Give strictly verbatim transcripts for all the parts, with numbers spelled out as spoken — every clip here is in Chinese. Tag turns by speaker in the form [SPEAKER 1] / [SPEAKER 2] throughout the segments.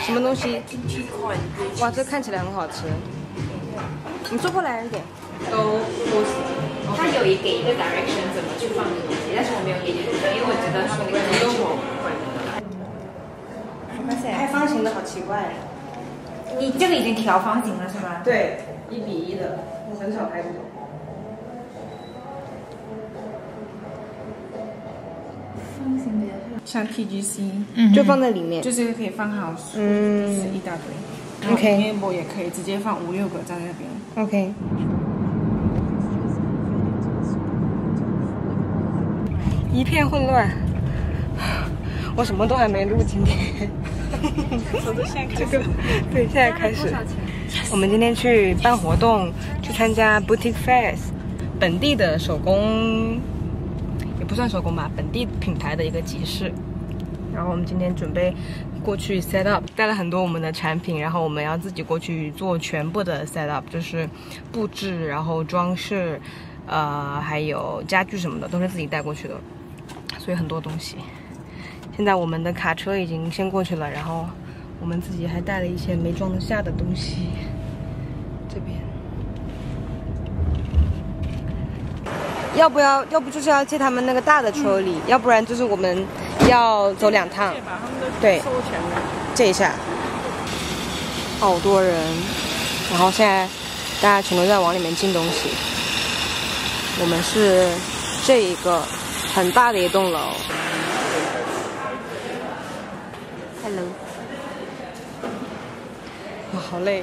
[SPEAKER 1] 什么东西？哇，这看起来很好吃。你坐过来一点。
[SPEAKER 2] 都不行。他有一给一个 direction 怎么去放东西，但是我没有给进去，因为我觉得他们那个机油
[SPEAKER 1] 开方形的好奇怪。
[SPEAKER 2] 你这个已经调方形了是吧？
[SPEAKER 1] 对，一比一的，我很少开这种。
[SPEAKER 2] 方形比较像 T G C，
[SPEAKER 1] 嗯，就放在里面，
[SPEAKER 2] 就是可以放好书，
[SPEAKER 1] 嗯，
[SPEAKER 2] 就是一大堆。
[SPEAKER 1] OK，
[SPEAKER 2] 面膜也可以直接放五六个在那边。
[SPEAKER 1] OK。一片混乱，我什么都还没录今天。
[SPEAKER 2] 从现在开始，
[SPEAKER 1] 这个对，现在开始。我们今天去办活动，去参加 Boutique Fest， 本地的手工，也不算手工吧，本地品牌的一个集市。然后我们今天准备过去 set up， 带了很多我们的产品，然后我们要自己过去做全部的 set up， 就是布置，然后装饰，呃，还有家具什么的都是自己带过去的，所以很多东西。现在我们的卡车已经先过去了，然后我们自己还带了一些没装得下的东西。这边，要不要？要不就是要借他们那个大的车里，嗯、要不然就是我们要走两趟。对，借一下。好多人，然后现在大家全都在往里面进东西。我们是这一个很大的一栋楼。Hello， 哇，好累。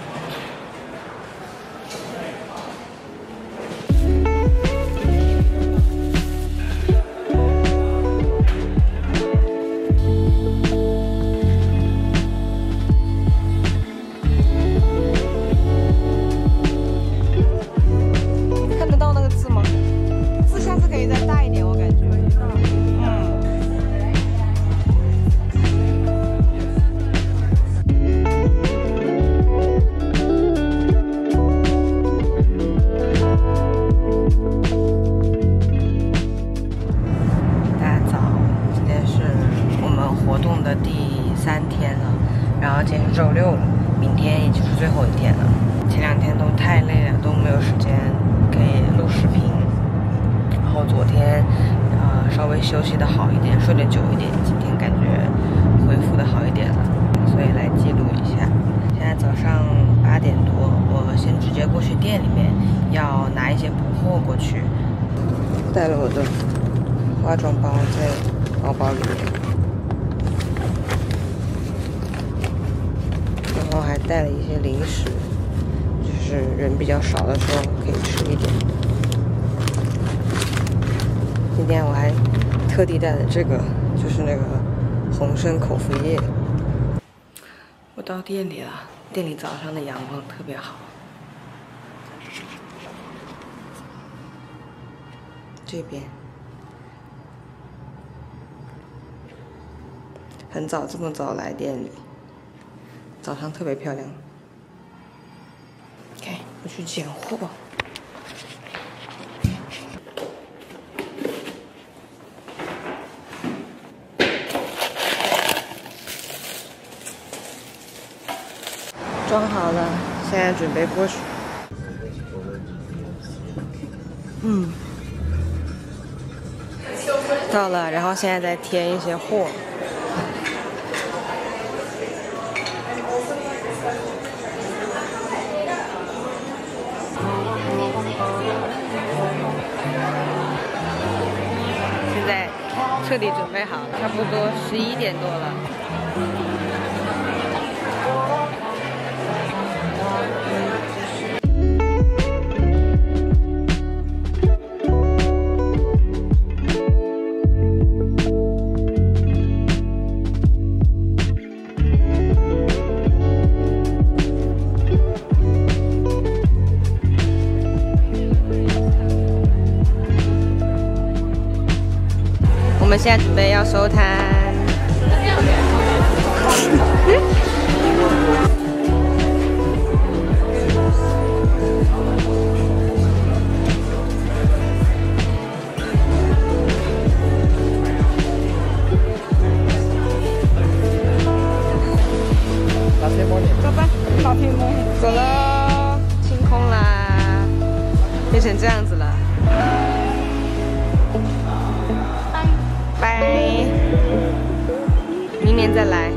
[SPEAKER 1] 看得到那个字吗？字下次可以再大一点，我感觉。三天了，然后今天是周六了，明天也就是最后一天了。前两天都太累了，都没有时间可以录视频。然后昨天，呃，稍微休息的好一点，睡得久一点。今天感觉恢复的好一点了，所以来记录一下。现在早上八点多，我先直接过去店里面，要拿一些补货过去。带了我的化妆包在包包里面。然后还带了一些零食，就是人比较少的时候可以吃一点。今天我还特地带了这个，就是那个红参口服液。我到店里了，店里早上的阳光特别好。这边很早，这么早来店里。早上特别漂亮。OK， 我去拣货。装好了，现在准备过去。嗯，到了，然后现在在填一些货。现在彻底准备好，差不多十一点多了。我们现在准备要收摊。 天再来。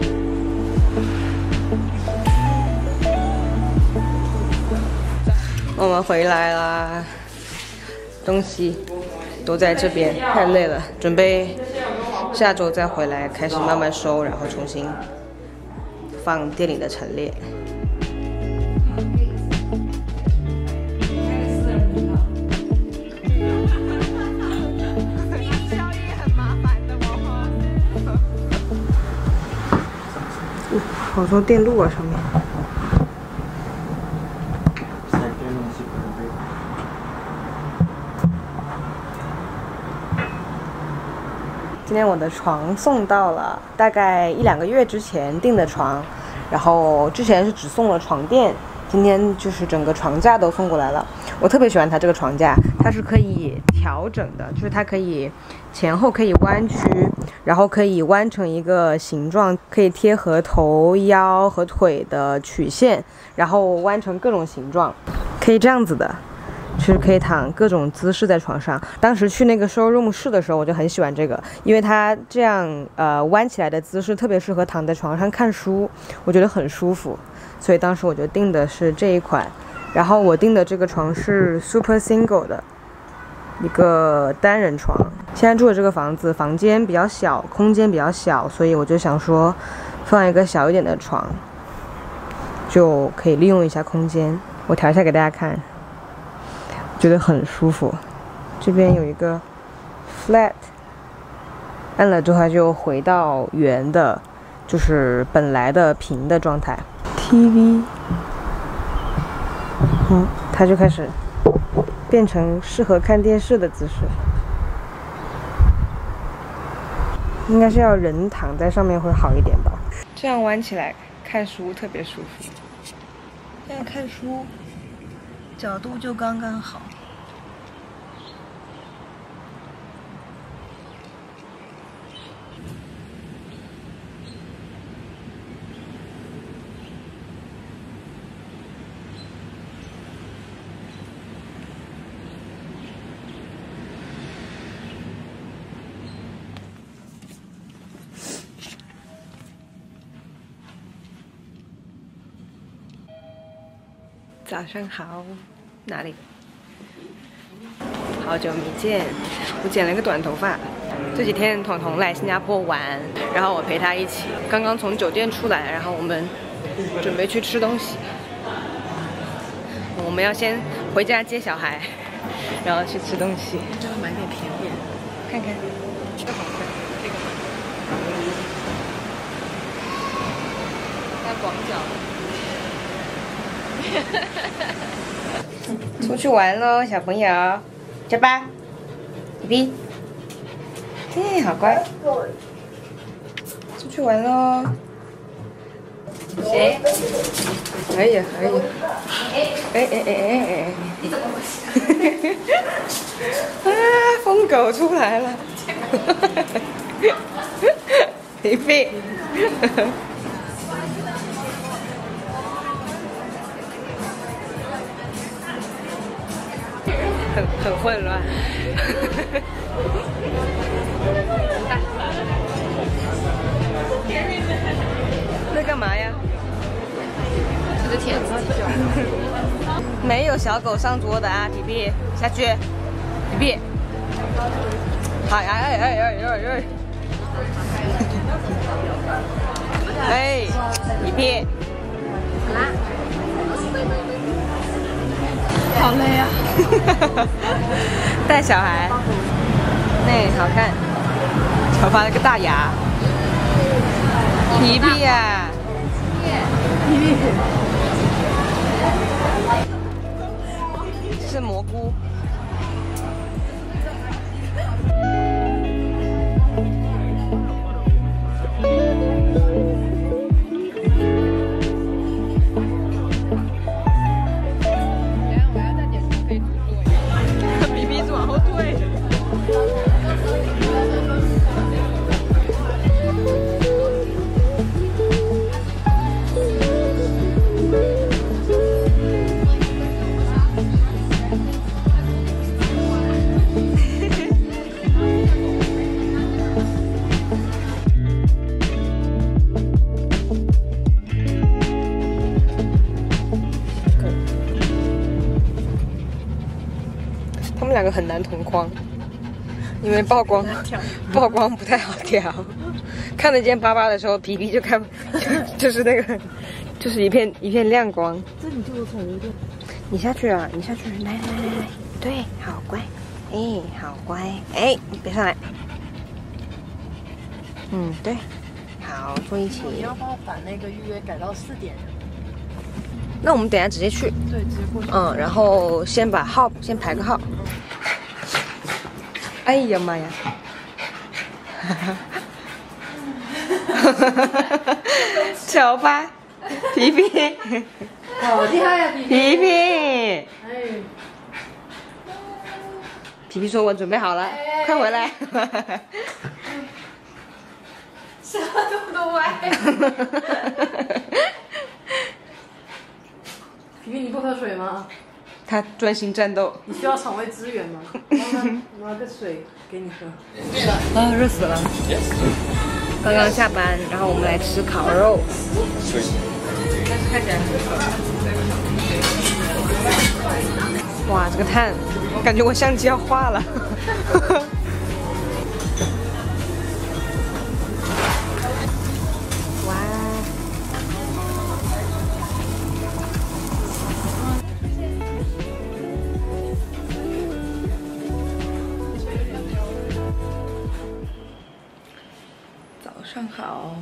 [SPEAKER 1] 我们回来啦，东西都在这边，太累了，准备下周再回来，开始慢慢收，然后重新放店里的陈列。好多电路啊，上面。今天我的床送到了，大概一两个月之前订的床，然后之前是只送了床垫，今天就是整个床架都送过来了。我特别喜欢它这个床架，它是可以调整的，就是它可以前后可以弯曲，然后可以弯成一个形状，可以贴合头、腰和腿的曲线，然后弯成各种形状，可以这样子的，就是可以躺各种姿势在床上。当时去那个 showroom 试的时候，我就很喜欢这个，因为它这样呃弯起来的姿势特别适合躺在床上看书，我觉得很舒服，所以当时我就订的是这一款。然后我订的这个床是 super single 的一个单人床。现在住的这个房子房间比较小，空间比较小，所以我就想说放一个小一点的床，就可以利用一下空间。我调一下给大家看，觉得很舒服。这边有一个 flat， 按了之后它就回到圆的，就是本来的平的状态。T V， 嗯，它就开始变成适合看电视的姿势。应该是要人躺在上面会好一点吧。这样弯起来看书特别舒服。这样看书角度就刚刚好。早上好，哪里？好久没见，我剪了一个短头发。这几天彤彤来新加坡玩，然后我陪他一起。刚刚从酒店出来，然后我们准备去吃东西。我们要先回家接小孩，然后去吃东西。这个买点便宜，看看，这个好看，这个它广角。出去玩喽，小朋友，走吧 ，B B， 哎，好乖，出去玩喽。谁？可以可以。哎哎哎哎哎！你怎么回事？啊，疯狗出来了，B B。很很混乱。那干嘛呀？这是帖子。没有小狗上桌的啊，皮皮下去，皮皮。哎哎哎哎哎哎！哎，皮皮。啦。好累啊！带小孩，那好看。我发了个大牙。皮皮呀！皮皮。是蘑菇。 个很难同框，因为曝光曝光不太好调。看得见巴巴的时候，皮皮就看就是那个就是一片一片亮光。
[SPEAKER 3] 这你就是宠物店。
[SPEAKER 1] 你下去啊，你下去，来来来来来，对，好乖，哎，好乖，哎，你别上来。嗯，对，好，坐一起。
[SPEAKER 3] 你要帮我把那个预约改到四点。
[SPEAKER 1] 那我们等一下直接去。
[SPEAKER 3] 对，直接过去。
[SPEAKER 1] 嗯，然后先把号先排个号。哎呀妈呀！瞧吧，皮皮，
[SPEAKER 3] 好厉害呀，皮皮！
[SPEAKER 1] 皮皮，
[SPEAKER 3] 哎，
[SPEAKER 1] 皮皮说：“我准备好了，快回来。”
[SPEAKER 2] 什么这么多歪？
[SPEAKER 3] 皮皮，你不喝水吗？
[SPEAKER 1] 他专心战斗。
[SPEAKER 3] 你需要肠胃支援吗？妈妈拿个水给你喝。
[SPEAKER 1] 啊，热死了！刚刚下班，然后我们来吃烤肉。但是看起来很好。哇，这个炭，感觉我相机要化了。哇！早上好。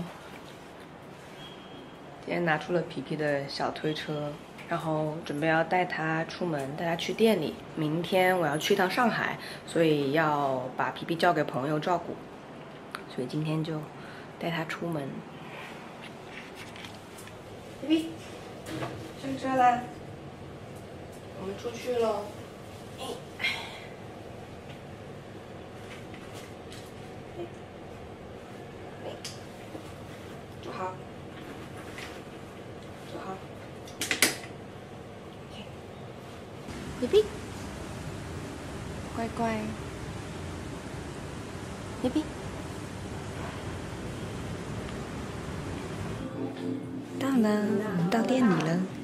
[SPEAKER 1] 今天拿出了皮皮的小推车，然后准备要带他出门，带他去店里。明天我要去一趟上海，所以要把皮皮交给朋友照顾，所以今天就带他出门。皮皮，上车啦！我们出去喽。坐好。坐好。皮皮，乖乖。皮皮，到了，我们到店里了。